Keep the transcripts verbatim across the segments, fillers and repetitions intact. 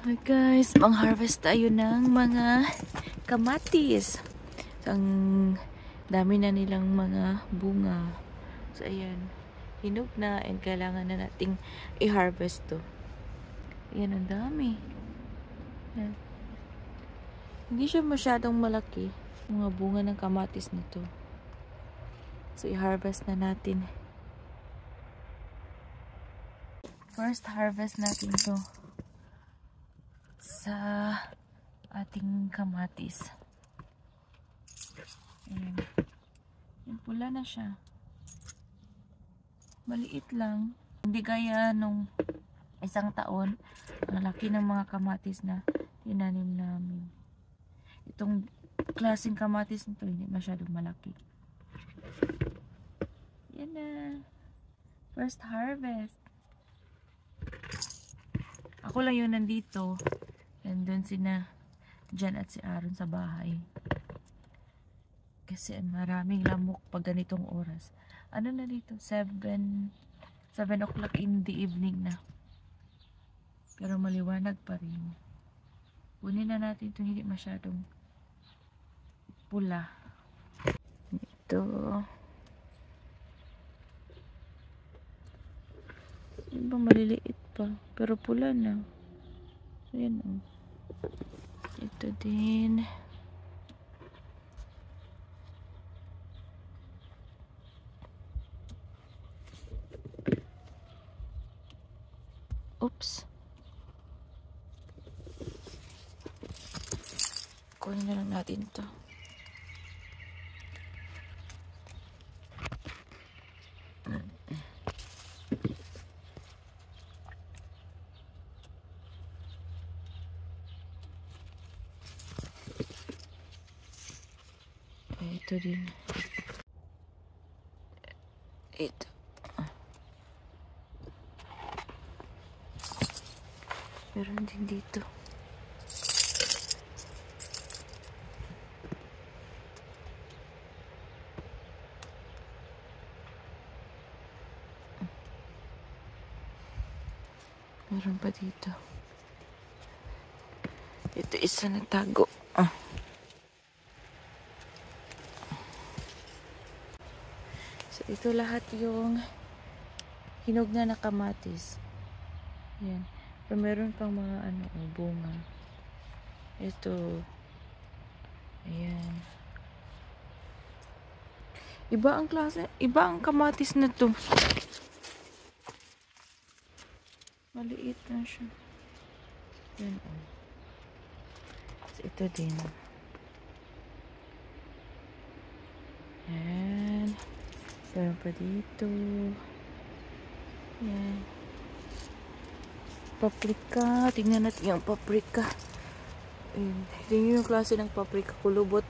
Hi guys, mang-harvest tayo ng mga kamatis. So, ang dami na nilang mga bunga. So ayan, hinog na and kailangan na nating i-harvest to. Ayan, ang dami. Ayan. Hindi siya masyadong malaki, mga bunga ng kamatis nito. So i-harvest na natin. First harvest natin to sa ating kamatis. Ayan. Yung pula na siya. Maliit lang. Hindi gaya nung isang taon. Ang laki ng mga kamatis na tinanim namin. Itong klaseng kamatis nito hindi masyadong malaki. Yan na. First harvest. Ako lang yung nandito. Nandun sina Jan at si Aaron sa bahay. Kasi maraming lamok pag ganitong oras. Ano na dito? seven o'clock in the evening na. Pero maliwanag pa rin. Kunin na natin itong hindi masyadong pula. Ito. Yung ba maliliit pa. Pero pula na. Ayan o. Oh. Ito din. Oops. Kunin na lang natin to. Ito din. Ito. Meron din dito. Meron pa dito. Ito isa na tago. Ah. So ito lahat yung hinog na na kamatis. Yan. Pero meron pang mga ano, bunga. Ito. Ayan. Iba ang klase, iba ang kamatis na to. Maliit na siya. Yan o. Oh. So, ito din. Yan. Meron pa dito. Yan. Paprika. Tingnan natin yung paprika. Ayan. Tingnan yung klase ng paprika. Kulubot.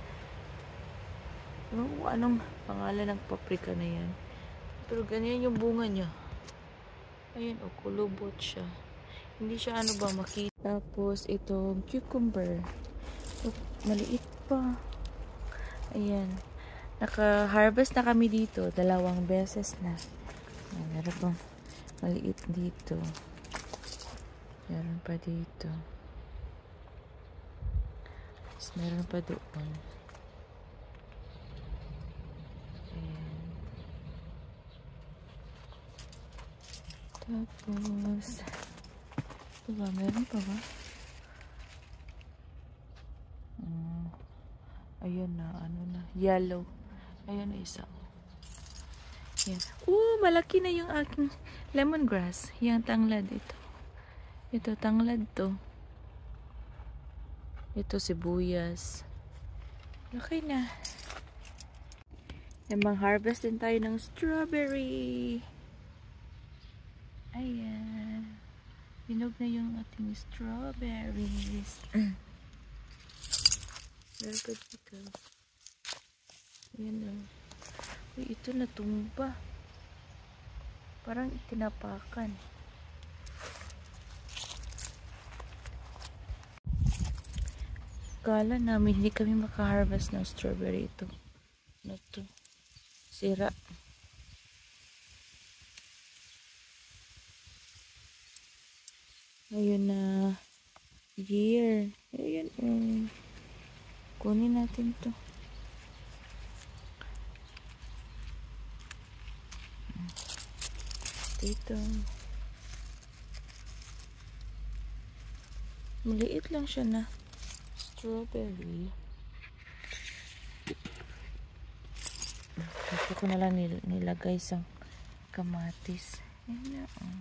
Ano, anong pangalan ng paprika na yan? Pero ganyan yung bunga niya. Ayan o, oh, kulubot siya. Hindi siya ano ba makita. Tapos itong cucumber. Oh, maliit pa. Ayan. Naka-harvest na kami dito. Dalawang beses na. Ayan, meron pang maliit dito. Meron pa dito. Tapos meron pa doon. Ayan. Tapos ito ba? Meron pa ba? Uh, ayun na. Ano na? Yellow. Ayun na isa. Yan. Oh, malaki na yung aking lemongrass. Yung tanglad ito. Ito, tanglad to. Ito, sibuyas. Laki na. Yan, mang-harvest din tayo ng strawberry. Ayan. Hinog na yung ating strawberries. Meron pa dito. Ayan o. Uy, ito natumba. Parang itinapakan. Kala namin hindi kami makaharvest ng strawberry ito. Ano to? Sira. Ayun na. year. Ayan, um, kunin natin to. Dito. Maliit lang siya na strawberry. Dito ko na lang nil nilagay sa kamatis. Ayan na, oh.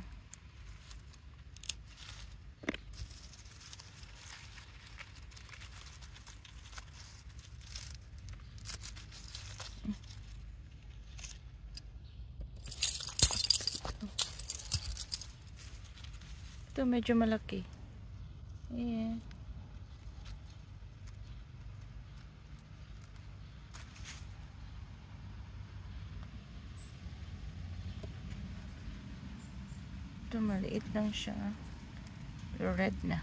Ito medyo malaki. Ayan. Ito maliit lang siya. Red na.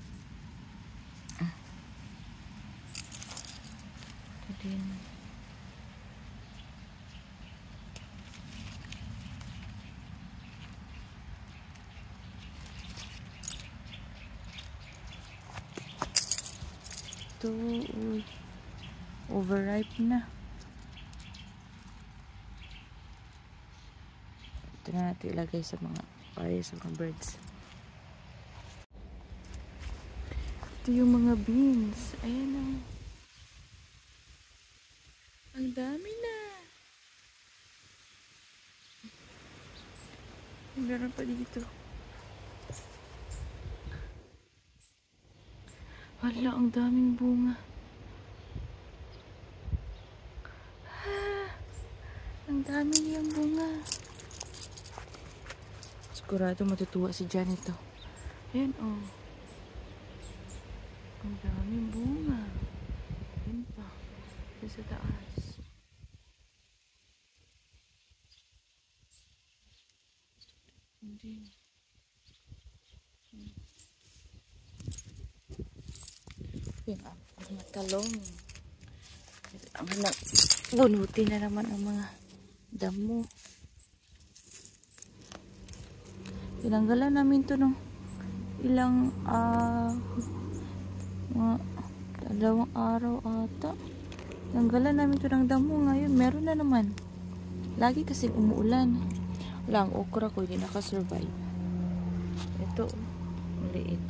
Ito din. Ito, uy, overripe na. Ito na natin ilagay sa mga para sa mga birds. Ito yung mga beans. Ayan o. Ang dami na. Meron pa dito. Wala, ang daming bunga. Ah, ang dami niyang bunga. Sigurado matutuwa si Jan ito. Ayan oh. Ang daming bunga. Ayan pa. Ayan sa taas. Hindi. Ayan, ang mga talong. Ang hanap. Bunutin na naman ang mga damo. Tinanggalan namin to nung ilang uh, mga dalawang araw ata. Tinanggalan namin to ng damo. Ngayon meron na naman. Lagi kasi umuulan. Wala, ang okra ko hindi nakasurvive. Ito maliit.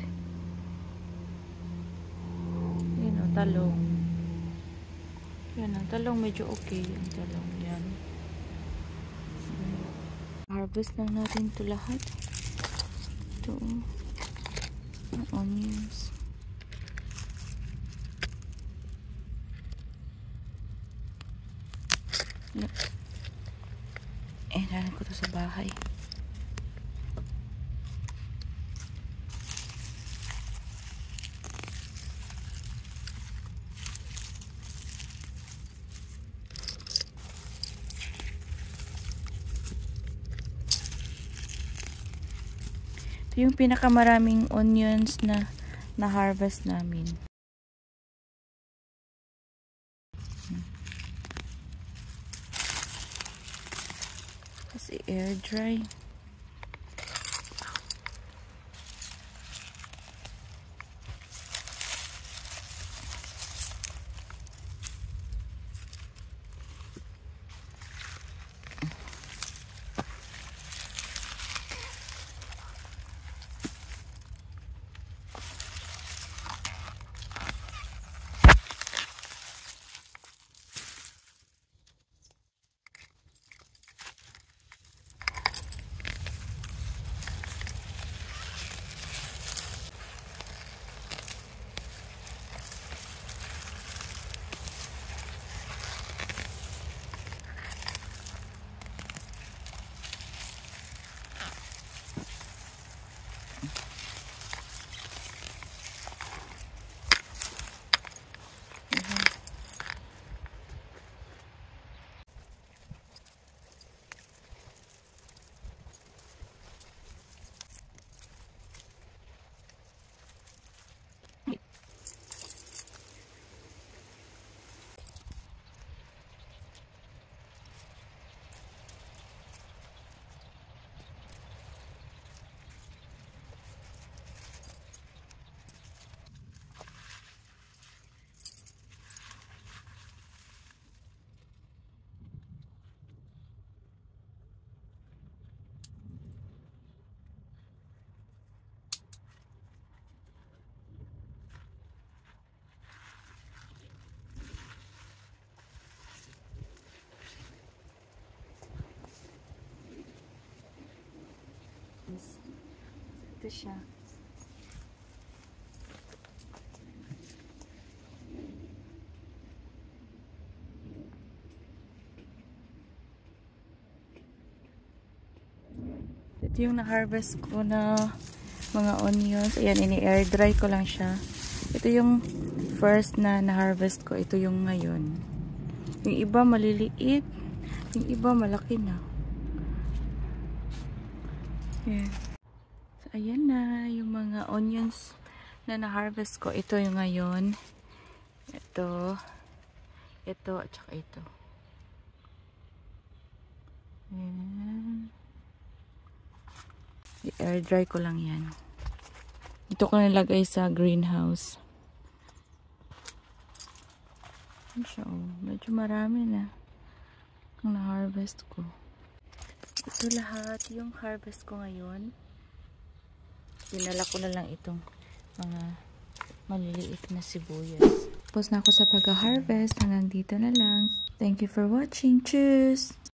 Yan o, talong. Yan ang talong, medyo okay yung talong. Yan. Harvest na natin ito lahat. Ito o. Ang onions. Eh, nanan ko ito sa bahay. Ito yung pinakamaraming onions na na-harvest namin. Kasi air dry. Ito siya. Ito yung na-harvest ko na mga onions. Ayan, ini-air dry ko lang siya. Ito yung first na na-harvest ko. Ito yung ngayon. Yung iba maliliit. Yung iba malaki na. Ayan. So, ayan na yung mga onions na na-harvest ko. Ito yung ngayon. Ito. Ito at saka ito. Ayan. I-air dry ko lang yan. Ito ko nilagay sa greenhouse. Ano siya, oh. Medyo marami na ang na-harvest ko. Ito lahat yung harvest ko ngayon. Dinala ko na lang itong mga maliliit na sibuyas. Tapos na ako sa pag-harvest. Hanggang dito na lang. Thank you for watching. Cheers!